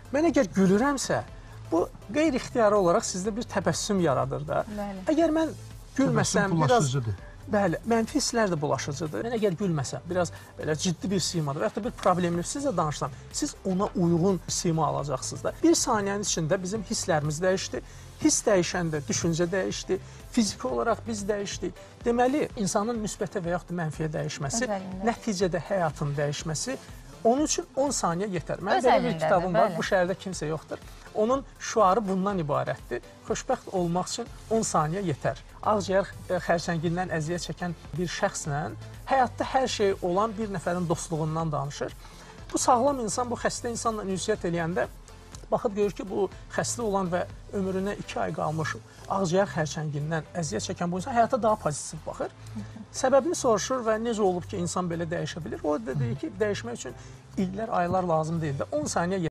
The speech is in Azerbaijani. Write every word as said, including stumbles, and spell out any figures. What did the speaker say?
Mən əgər gülürəmsə, bu qeyri-ixtiyari olaraq sizdə bir təbəssüm yaradır da. Bəli. Əgər mən gülməsəm, biraz bulaşıcıdır. bəli, mənfi hisslər də bulaşıcıdır. Mən əgər gülməsəm, biraz belə ciddi bir simada və ya da bir problemli sizlə danışsam, siz ona uyğun sima alacaqsınız da. Bir saniyənin içində bizim hisslərimiz dəyişdi. Hiss dəyişəndə düşüncə dəyişdi, fiziki olaraq biz dəyişdik. Deməli, insanın müsbətə və yaxud da mənfiyə dəyişməsi, Özəlində. nəticədə həyatın dəyişməsi onun üçün on saniyə yetər. Mənim Öz belə bir əlindədir, kitabım var, bəli. bu şəhərdə kimsə yoxdur. Onun şüarı bundan ibarətdir. Xoşbəxt olmaq üçün on saniyə yetər. Ağciyər xərçəngindən əziyyət çəkən bir şəxslə həyatda hər şey olan bir nəfərin dostluğundan danışır. Bu sağlam insan, bu xəstə insanla ünsiyyət eləyəndə baxıb görür ki, bu xəstə olan və ömrünə iki ay qalmış ağciyər xərçəngindən əziyyət çəkən bu insan həyata daha pozitiv baxır. Səbəbini soruşur və necə olub ki, insan belə dəyişə bilir? O da deyir ki, dəyişmək üçün illər, aylar lazım deyil də on saniyə